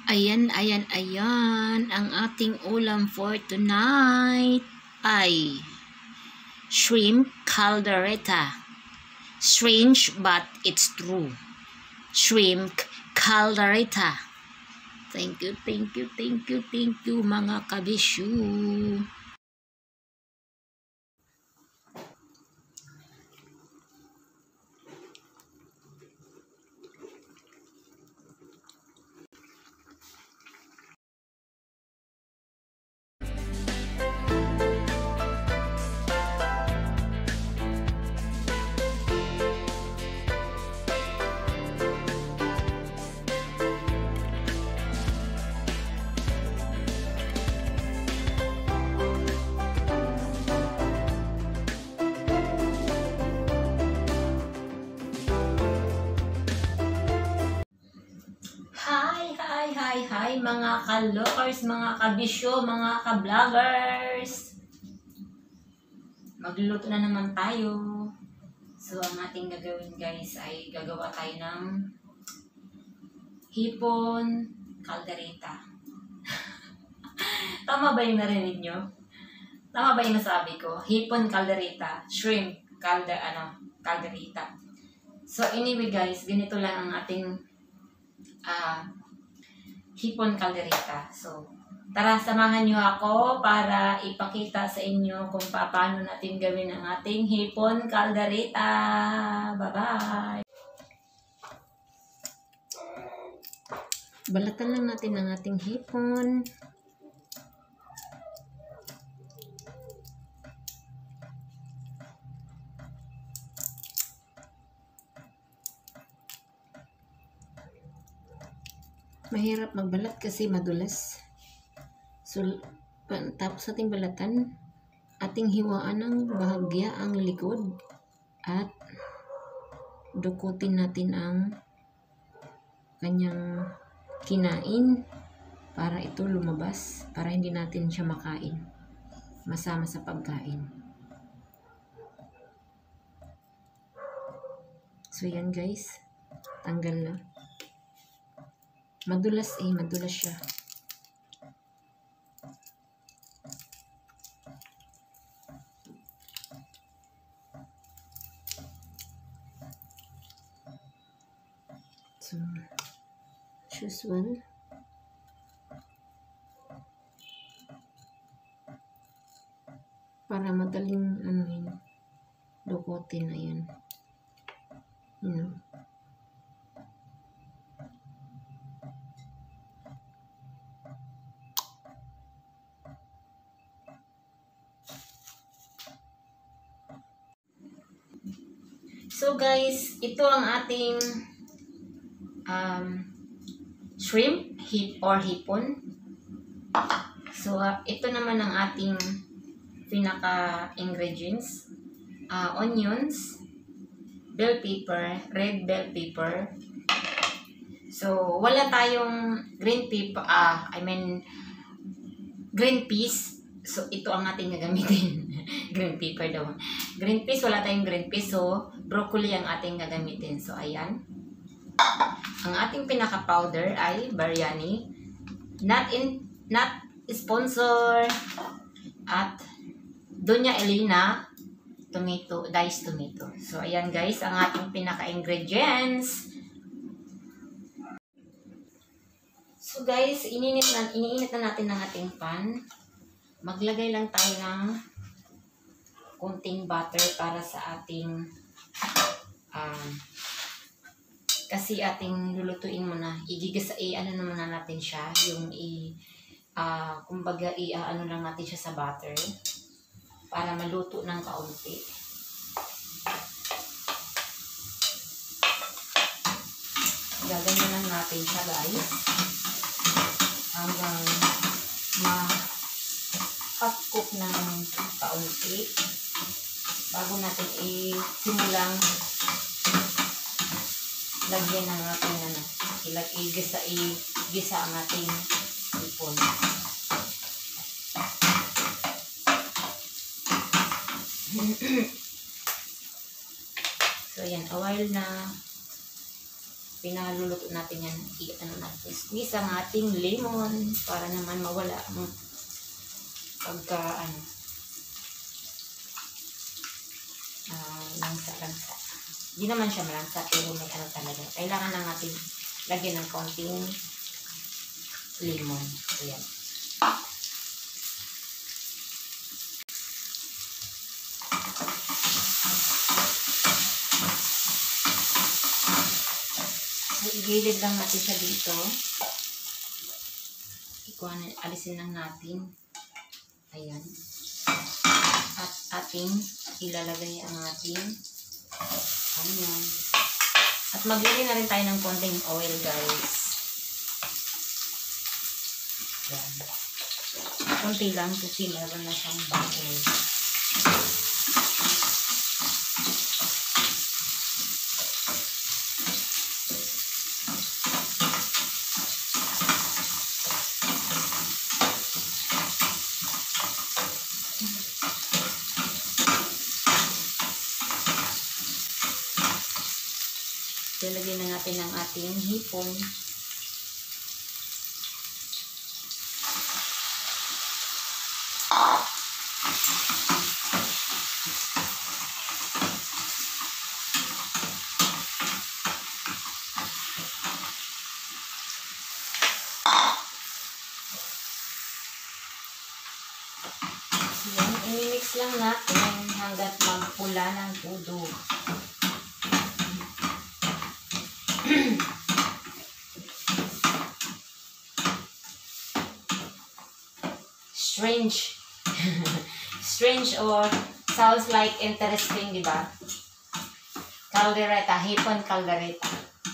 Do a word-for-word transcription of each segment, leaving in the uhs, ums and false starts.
Ayan, ayan, ayan. Ang ating ulam for tonight ay shrimp caldereta. Strange but it's true. Shrimp caldereta. Thank you, thank you, thank you, thank you mga kabisyo. Hi, hi, hi, hi mga ka-lookers, mga kabisyo, mga ka-vloggers. Magluluto na naman tayo. So, ang ating gagawin guys ay gagawa tayo ng hipon caldereta. Tama ba yung narinig nyo? Tama ba yung nasabi ko? Hipon caldereta, shrimp calder, ano, caldereta. So, anyway guys, ganito lang ang ating uh, hipon caldereta. So, tara, samahan nyo ako para ipakita sa inyo kung paano natin gawin ang ating hipon caldereta. Bye-bye! Balatan lang natin ang ating hipon. Mahirap magbalat kasi madulas. So, tapos ating balatan, ating hiwaan ng bahagya ang likod at dukutin natin ang kanyang kinain para ito lumabas, para hindi natin siya makain. Masama sa pagkain. So, yan guys. Tanggal na. Madulas eh, madulas siya. So, choose one. Para madaling ano yun, dukutin na yan. You know. So guys, ito ang ating um, shrimp hip or hipon. So uh, ito naman ang ating pinaka ingredients. Uh, onions, bell pepper, red bell pepper. So wala tayong green pepper, ah, I mean green peas. So ito ang ating gagamitin. Green pepper daw. Green peas, wala tayong green peas. So, broccoli ang ating gagamitin. So, ayan. Ang ating pinaka-powder ay biryani. Not in, not sponsor. At Doña Elena, tomato, diced tomato. So, ayan guys, ang ating pinaka-ingredients. So, guys, ininit na, iniinit na natin ang ating pan. Maglagay lang tayo ng kunting butter para sa ating um, kasi ating lulutuin muna. Igigisa, i ano naman na natin siya, yung i uh, kumbaga i uh, ano lang natin siya sa butter para maluto ng kaunti. Gaganyan lang natin siya guys hanggang ma hot cook ng kaunti bago natin i-simulang lagyan ng ating ano, ilag igisa igisa ang ating hipon. So yan, a while na pinaluluto natin yan, i-ano natin, squeeze ang ating lemon para naman mawala ang pagka ano uh, langsa-langsa. Hindi naman siya malangsa pero may ano talaga. Kailangan lang natin lagyan ng konting lemon. Ayan. So, igilid lang natin siya dito. Ikuhanin, alisin lang natin. Ayan. At ating ilalagay ang ating onion. At maglagay na rin tayo ng konting oil, guys. Ayan. Konti lang kasi meron na siyang butter. Lalagyan na natin ang ating hipon. Yan, i-mix lang natin hanggat magpula ng tudo. Strange. Strange or sounds like interesting, di ba? Caldereta, hipon caldereta.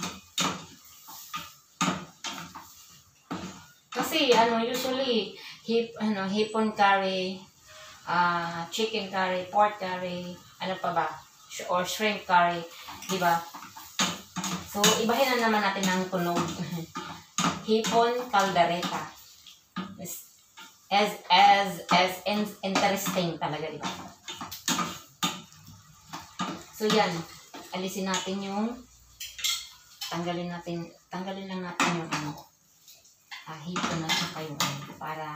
Kasi ano, usually hip ano, hipon curry, uh, chicken curry, pork curry, ano pa ba? Or shrimp curry, di ba? So, ibahin na naman natin ng tunog. Hipon caldereta. As, as, as in, interesting talaga, di ba? So, yan. Alisin natin yung, tanggalin natin, tanggalin lang natin yung ano, uh, hipon na saka yung ano, para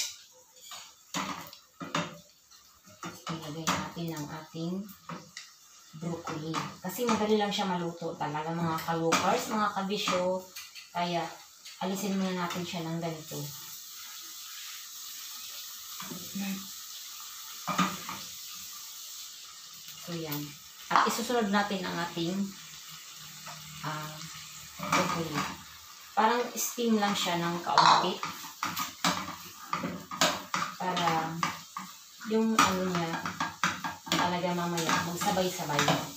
ilagay natin ang ating broccoli. Kasi madali lang siya maluto talaga, mga kalukars, mga kabisyo. Kaya, alisin muna natin siya ng ganito. So, yan. At isusunod natin ang ating uh, broccoli. Parang steam lang siya ng kaunti. Para yung ano niya talaga mamaya magsabay-sabay.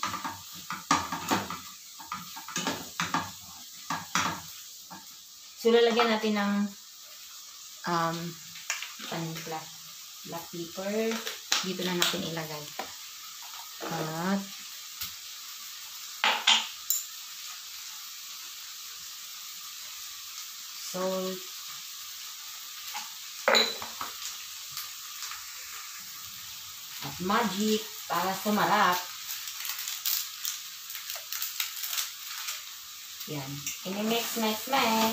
So, lalagyan natin ng um, black, black pepper. Dito na natin ilagay. At salt. At magic para sumarap. Yan. Ini-mix, mix, mix.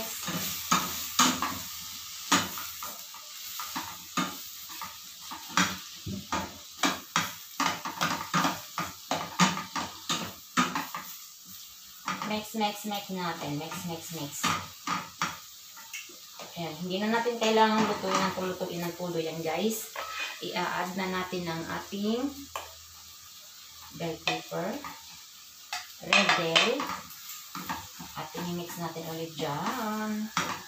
Mix, mix, mix natin. Mix, mix, mix. Ayan. Hindi na natin kailangan lutuin ng kulutuin ng pulo yan, guys. I-add na natin ang ating bell pepper, red bell, at i-mix natin ulit dyan.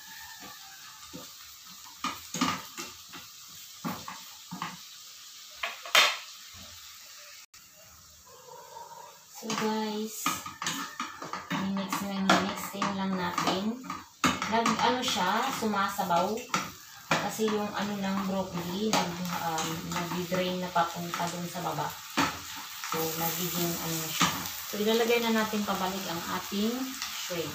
So guys, i-mix lang, i-mixing lang natin. Nag, ano siya, sumasabaw. Kasi yung ano ng broccoli, nag, um, nag-drain na papunta dun sa baba. So, nagiging ano na siya. So, ilalagay na natin pabalik ang ating shrimp.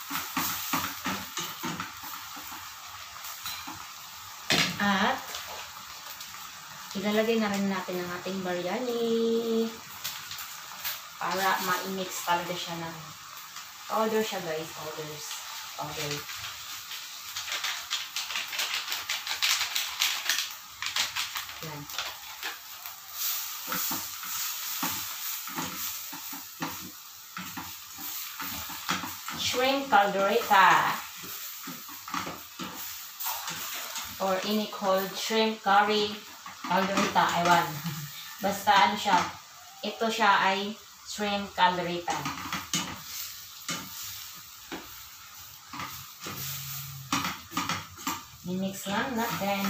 At Ilalagay na rin natin ang ating biryani para ma-mix talaga siya ng powder siya guys, powders, powder. Yan. Shrimp caldereta or ini called shrimp curry caldereta, aywan. Basta ano siya, ito siya ay shrimp caldereta. I-mix lang natin.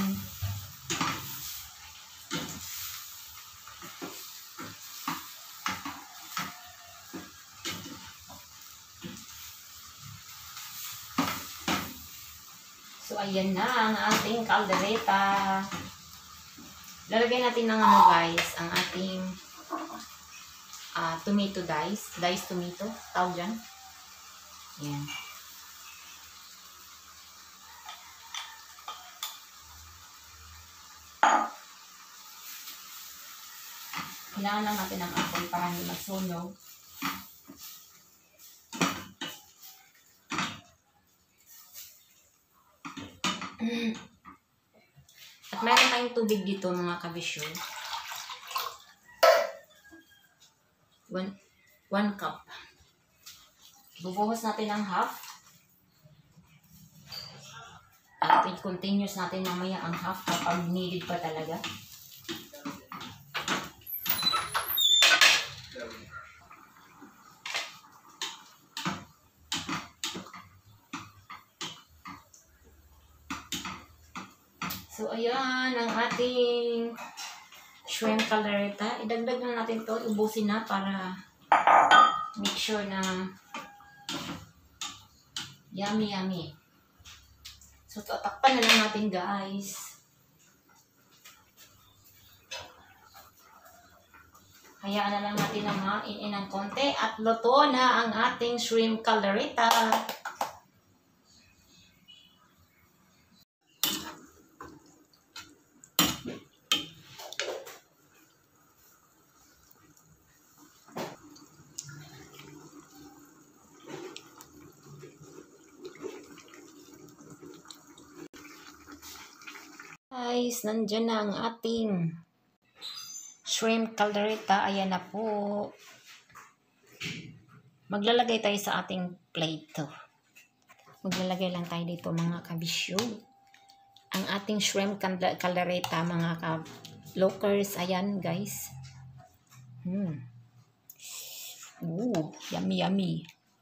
So, ayan na ang ating caldereta. Lalagay natin ng ano guys, ang ating uh, tomato dice. Dice tomato, tawag dyan. Ayan. Kailangan lang natin ng apple para hindi masunog. At meron tayong tubig dito mga kabisyo. One, one cup. Bubuhos natin ng half. At i-continuous natin mamaya ang half kapag needed pa talaga. So, ayan ang ating shrimp caldereta. Idagdag na natin to, ubusin na para make sure na yummy yummy. So, tatakpan na lang natin guys. Hayaan na lang natin na mainin ng konti at luto na ang ating shrimp caldereta. Guys, nandyan na ang ating shrimp caldereta. Ayan na po. Maglalagay tayo sa ating plate. Maglalagay lang tayo dito mga kabisyo. Ang ating shrimp caldereta mga ka-lockers. Ayan guys. Hmm. Ooh, yummy yummy.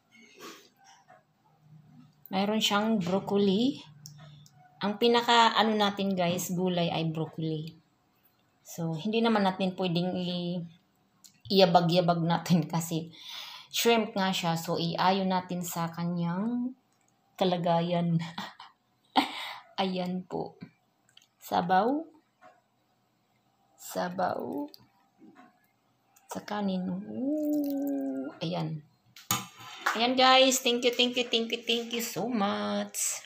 Mayroon siyang broccoli. Ang pinaka ano natin guys, gulay ay broccoli. So, hindi naman natin pwedeng iyabag-yabag natin kasi shrimp nga siya. So, iayon natin sa kanyang kalagayan. Ayan po. Sabaw. Sabaw. Sa kanin. Ooh, ayan. Ayan guys. Thank you, thank you, thank you, thank you so much.